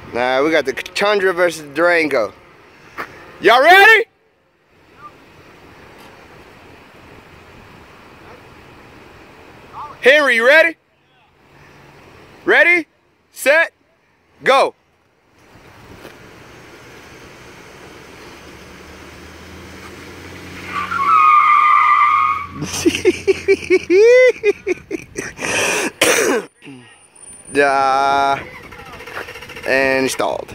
Nah, we got the Tundra versus the Durango. Y'all ready? Henry, you ready? Ready, set, go. And stalled.